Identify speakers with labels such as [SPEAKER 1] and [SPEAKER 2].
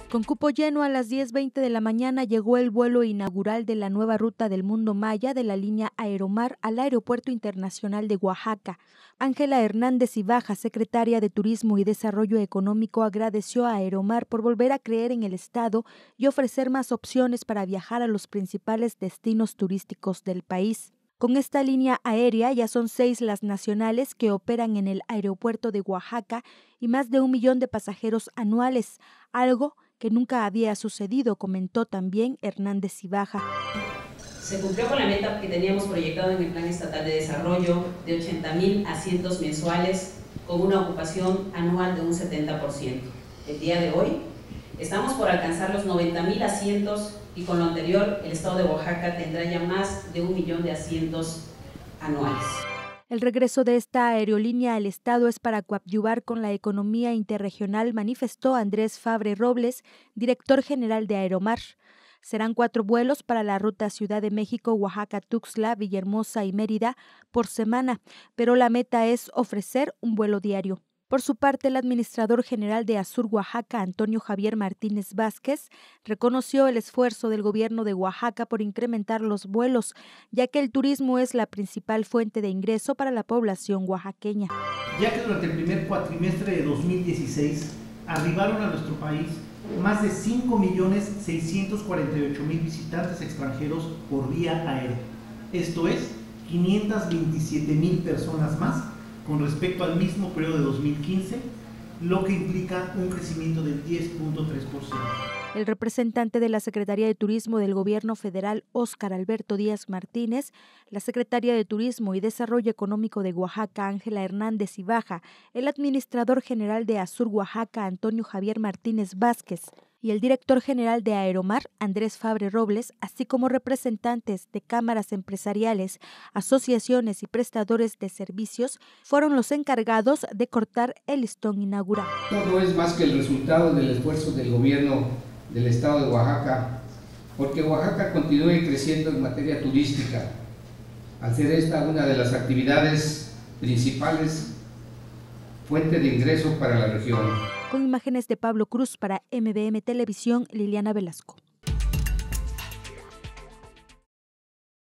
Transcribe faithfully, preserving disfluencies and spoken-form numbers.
[SPEAKER 1] Con cupo lleno a las diez veinte de la mañana llegó el vuelo inaugural de la nueva ruta del Mundo Maya de la línea Aeromar al Aeropuerto Internacional de Oaxaca. Ángela Hernández Ibaja, secretaria de Turismo y Desarrollo Económico, agradeció a Aeromar por volver a creer en el Estado y ofrecer más opciones para viajar a los principales destinos turísticos del país. Con esta línea aérea ya son seis las nacionales que operan en el aeropuerto de Oaxaca y más de un millón de pasajeros anuales, algo que nunca había sucedido, comentó también Hernández Ibaja.
[SPEAKER 2] Se cumplió con la meta que teníamos proyectado en el Plan Estatal de Desarrollo de ochenta mil asientos mensuales con una ocupación anual de un setenta por ciento. El día de hoy estamos por alcanzar los noventa mil asientos y con lo anterior el estado de Oaxaca tendrá ya más de un millón de asientos anuales.
[SPEAKER 1] El regreso de esta aerolínea al Estado es para coadyuvar con la economía interregional, manifestó Andrés Fabre Robles, director general de Aeromar. Serán cuatro vuelos para la ruta Ciudad de México, Oaxaca, Tuxtla, Villahermosa y Mérida por semana, pero la meta es ofrecer un vuelo diario. Por su parte, el administrador general de Azur Oaxaca, Antonio Javier Martínez Vázquez, reconoció el esfuerzo del gobierno de Oaxaca por incrementar los vuelos, ya que el turismo es la principal fuente de ingreso para la población oaxaqueña.
[SPEAKER 3] Ya que durante el primer cuatrimestre de dos mil dieciséis arribaron a nuestro país más de cinco millones seiscientos cuarenta y ocho mil visitantes extranjeros por vía aérea, esto es, quinientas veintisiete mil personas más con respecto al mismo periodo de dos mil quince, lo que implica un crecimiento del diez punto tres por ciento.
[SPEAKER 1] El representante de la Secretaría de Turismo del Gobierno Federal, Óscar Alberto Díaz Martínez, la Secretaria de Turismo y Desarrollo Económico de Oaxaca, Ángela Hernández Ibaja, el administrador general de Azur Oaxaca, Antonio Javier Martínez Vázquez, y el director general de Aeromar, Andrés Fabre Robles, así como representantes de cámaras empresariales, asociaciones y prestadores de servicios, fueron los encargados de cortar el listón inaugural.
[SPEAKER 4] Todo es más que el resultado del esfuerzo del gobierno del estado de Oaxaca, porque Oaxaca continúe creciendo en materia turística, al ser esta una de las actividades principales, fuente de ingreso para la región.
[SPEAKER 1] Con imágenes de Pablo Cruz para M B M Televisión, Liliana Velasco.